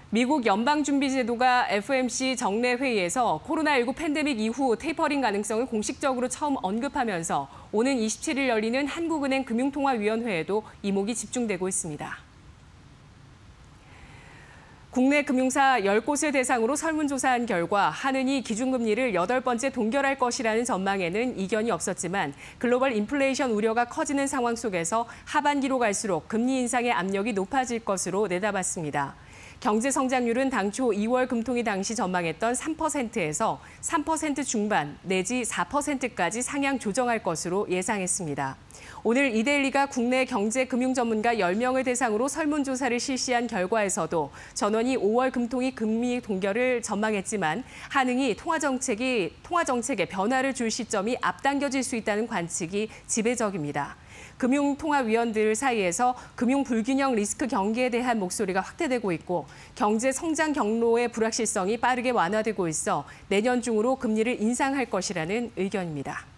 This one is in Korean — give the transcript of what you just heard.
미국 연방준비제도가 FOMC 정례 회의에서 코로나19 팬데믹 이후 테이퍼링 가능성을 공식적으로 처음 언급하면서 오는 27일 열리는 한국은행 금융통화위원회에도 이목이 집중되고 있습니다. 국내 금융사 10곳을 대상으로 설문조사한 결과 한은이 기준금리를 8번째 동결할 것이라는 전망에는 이견이 없었지만 글로벌 인플레이션 우려가 커지는 상황 속에서 하반기로 갈수록 금리 인상의 압력이 높아질 것으로 내다봤습니다. 경제 성장률은 당초 2월 금통위 당시 전망했던 3%에서 3% 중반 내지 4%까지 상향 조정할 것으로 예상했습니다. 오늘 이데일리가 국내 경제 금융 전문가 10명을 대상으로 설문조사를 실시한 결과에서도 전원이 5월 금통위 금리 동결을 전망했지만 한은이 통화정책에 변화를 줄 시점이 앞당겨질 수 있다는 관측이 지배적입니다. 금융통화위원들 사이에서 금융 불균형 리스크 경계에 대한 목소리가 확대되고 있고 경제 성장 경로의 불확실성이 빠르게 완화되고 있어 내년 중으로 금리를 인상할 것이라는 의견입니다.